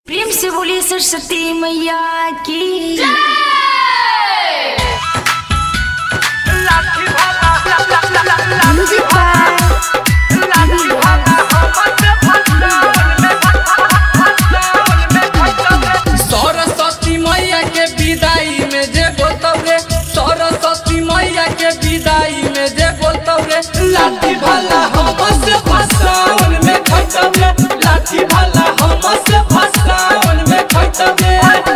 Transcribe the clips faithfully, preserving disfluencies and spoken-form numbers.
प्रेम से बोलिए सरस्वती मैया की सरस्वती मैया के विदाई में जे बोलतौरे सरस्वती मैया के विदाई में जे बोलतौरे लाठी भाला हम से फसावन में खटौरे लाठी भाला हम से फसावन में खटौरे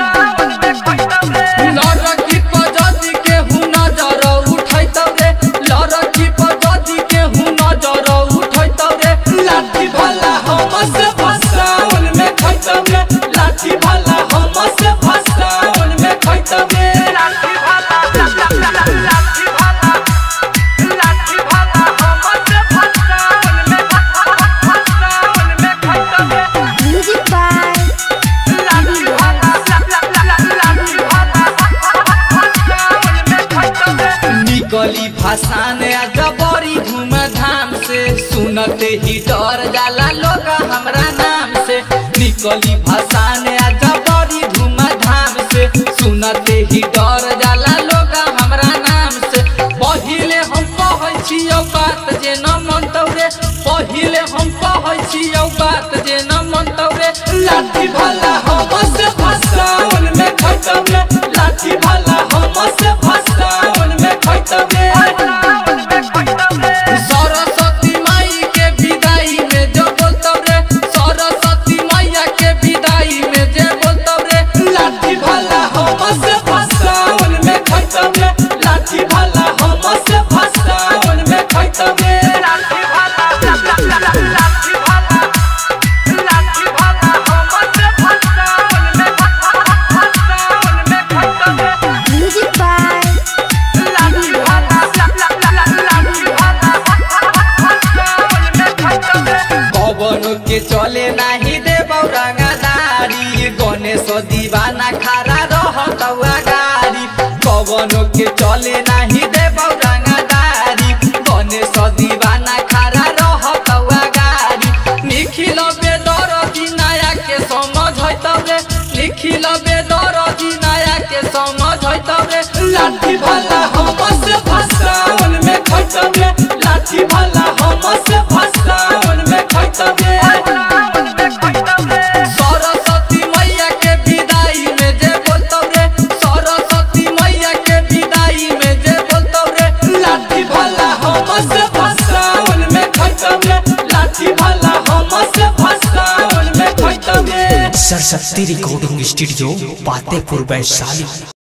लड़की पजदी के हु नजर उठैतौरे लड़की पजदी के हु नजर उठैतौरे लाठी भाला हम से फसावन में खटौरे लाठी भाला हम से फसावन में खटौरे लाठी भाला लाठी भाला लाठी भाला हम से फसावन में फसावन में खटौरे म्यूजिक बाय लाठी भाला लाठी भाला फसावन में खटौरे निकली फसान आज बड़ी धूमधाम से सुनते ही डर जाला लोग हमरा नाम से निकली फसान आज बड़ी धूमधाम से सुनते ही डर जाला लोग हमरा नाम से पहिले हम कहै छियौ बात जे न मनतौरे पहिले हम कहै छियौ बात जे न मनतौरे लाठी भाला हम से फसावन में खटौरे लाठी भाला हम से फसावन में खटौरे सरस्वती माई के विदाई में जो बोलतौरे सरस्वती मैया के विदाई में जे बोलतौरे लाठी भाला हम से फसावन में खटौरे लाठी भाला हम से फसावन में खटौरे लाठी भाला लाठी भाला लाठी भाला हम से फसावन में फसावन में खटौरे म्यूजिक बाय लाठी भाला लाठी भाला फसावन में खटौरे कवनो के चले नाही देबौ रंगदारी गणेश दीवाना खड़ा रहतौ गाड़ी कवनो के चले नाही देबौ रंगदारी गणेश दीवाना खड़ा रहतौ गाड़ी निखिल बेदर दिनाया के समझैतौ रे निखिल बेदर दिनाया के समझैतौ रे लाठी भाला हम से फसावन में खटौरे लाठी भाला हम से फसावन में खटौरे सरस्वती मैया के विदाई में जे बोलतौरे सरस्वती मैया के विदाई में जे बोलतौरे लाठी भाला हम से फसावन में खटौरे लाठी भाला हम से फसावन में खटौरे। Saraswati recording studio, Fatehpur Vaishali.